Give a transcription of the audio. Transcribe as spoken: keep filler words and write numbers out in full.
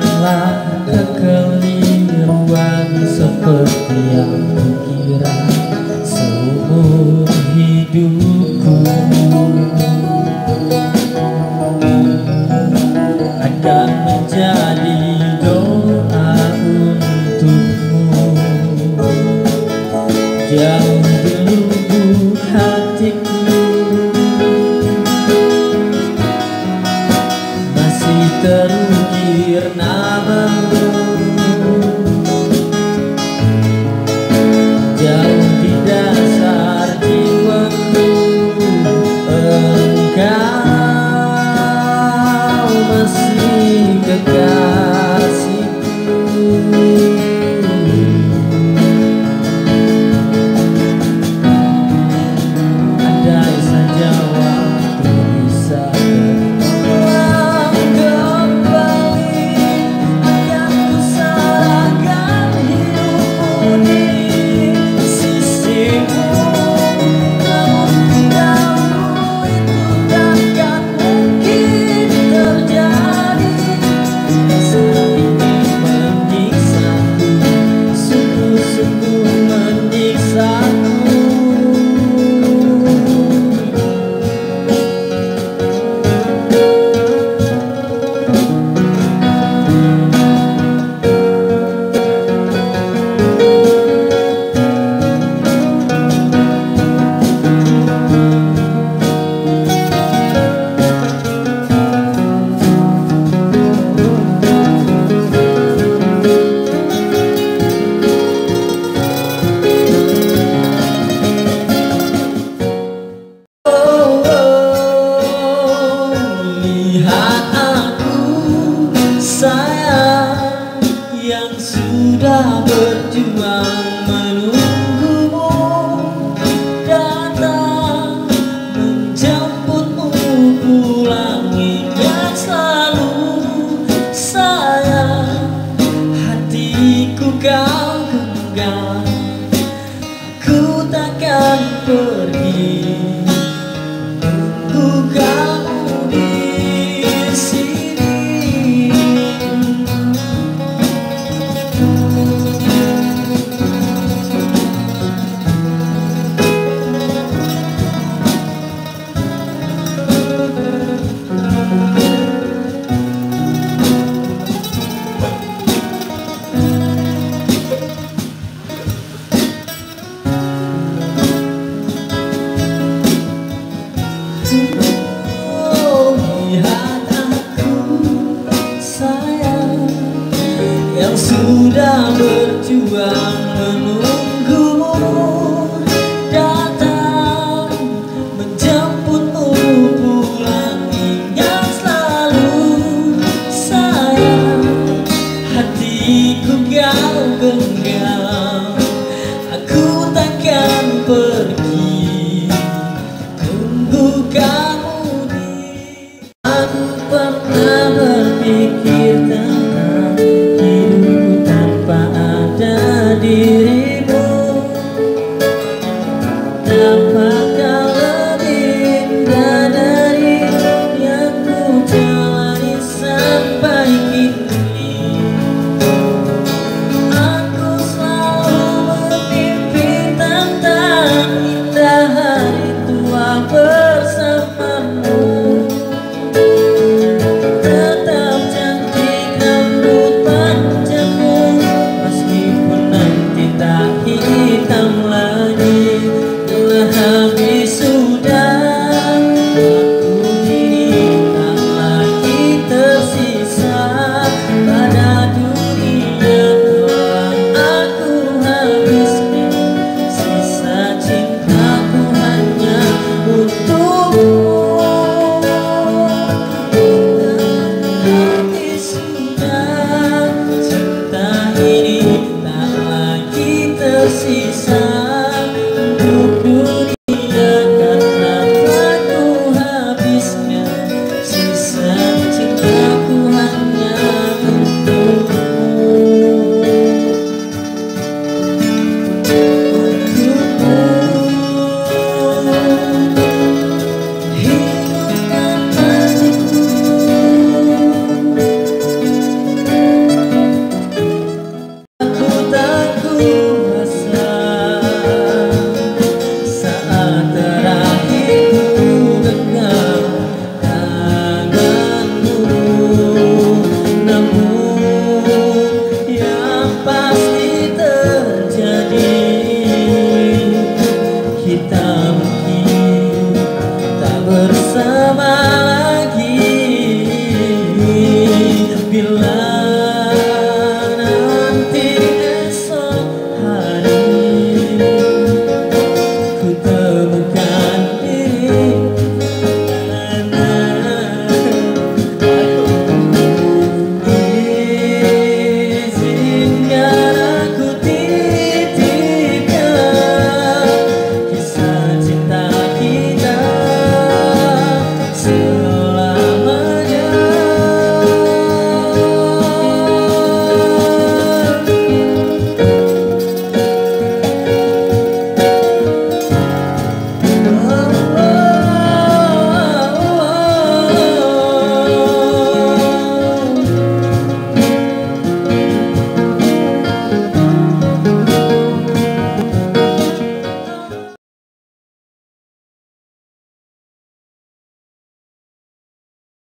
bukanlah kekeliruan seperti yang kukira seumur hidupku. Akan menjadi doa untukmu, jauh di lubuk hatiku. Masih terukir namamu, jauh di dasar jiwaku. Engkau masih kekasihku. Andai saja waktu bisa terulang kembali, akan kuserahkan hidupku di sisimu. Namun dahulu itu takkan mungkin terjadi. Rasa ini menyiksaku, sungguh-sungguh menyiksaku. Lihat aku sayang, yang sudah berjuang menunggumu datang menjemputmu pulang. Ingat selalu sayang, hatiku kau genggam. Aku takkan pergi, tunggu kamu di sini. Oh, lihat aku sayang, yang sudah berjuang menunggumu datang menjemputmu pulang. Ingat selalu sayang, hatiku kau genggam. Aku takkan pergi, tunggu kamu di. Aku pernah berpikir tentang hidupku tanpa ada dirimu.